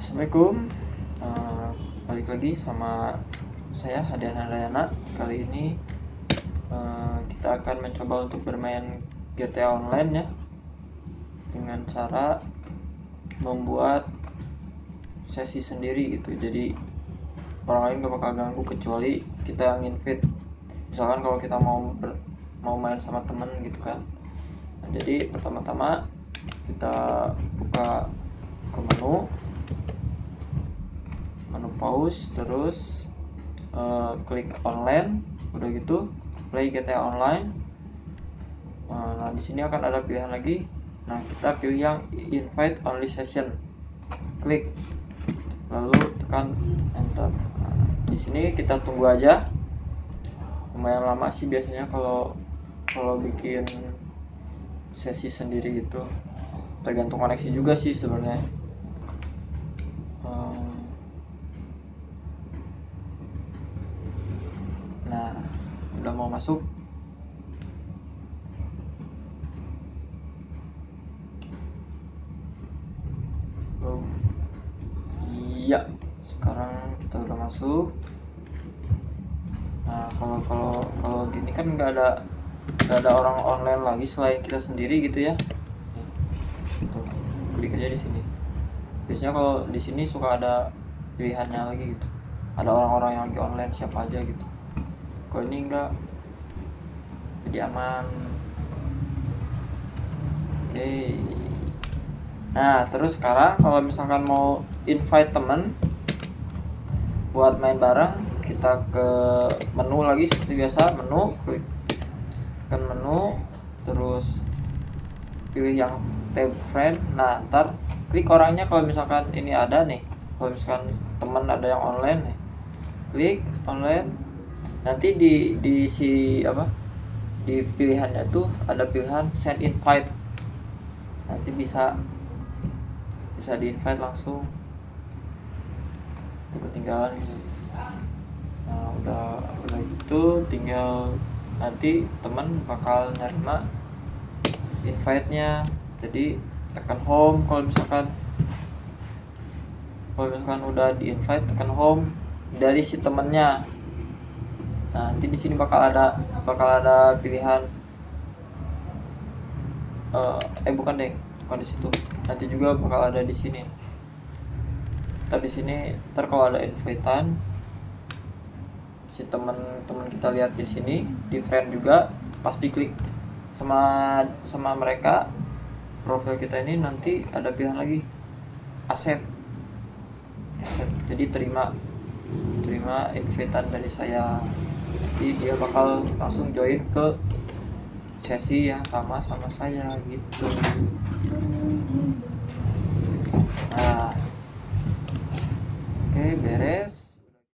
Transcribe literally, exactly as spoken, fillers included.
Assalamualaikum, uh, balik lagi sama saya Hadian Handayana. Kali ini uh, kita akan mencoba untuk bermain G T A Online ya, dengan cara membuat sesi sendiri gitu. Jadi orang lain gak bakal ganggu kecuali kita nginvite. Misalkan kalau kita mau ber, mau main sama temen gitu kan. Nah, jadi pertama-tama kita buka ke menu menu pause, terus uh, klik online, udah gitu play G T A Online. Uh, nah di sini akan ada pilihan lagi. Nah kita pilih yang invite only session, klik lalu tekan enter. Nah, di sini kita tunggu aja, lumayan lama sih biasanya kalau kalau bikin sesi sendiri gitu, tergantung koneksi juga sih sebenarnya. Um, Nah, udah mau masuk. Oh, iya, sekarang kita udah masuk. Nah, kalau kalau kalau gini kan nggak ada nggak ada orang online lagi selain kita sendiri gitu ya. Tuh, klik aja di sini. Biasanya kalau di sini suka ada pilihannya lagi gitu. Ada orang-orang yang lagi online siapa aja gitu. Kalau ini enggak, jadi aman. Oke. Nah terus sekarang kalau misalkan mau invite temen buat main bareng, kita ke menu lagi seperti biasa, menu, klik tekan menu, terus pilih yang tab friend. Nah ntar klik orangnya kalau misalkan ini ada nih, kalau misalkan temen ada yang online nih, klik online. Nanti di di si apa di pilihannya tuh ada pilihan send invite, nanti bisa bisa di invite langsung, ketinggalan gitu. Nah udah udah gitu tinggal nanti teman bakal nerima invite-nya. Jadi tekan home kalau misalkan kalau misalkan udah di invite, tekan home dari si temennya. Nah, nanti di sini bakal ada bakal ada pilihan uh, eh bukan deh, bukan di situ. Nanti juga bakal ada di sini. Ntar di sini, ntar kalau ada invitean, si teman-teman kita lihat di sini, di friend juga, pas diklik sama sama mereka profil kita ini, nanti ada pilihan lagi accept. Accept. Jadi terima terima invitean dari saya. Jadi dia bakal langsung join ke sesi yang sama sama saya gitu.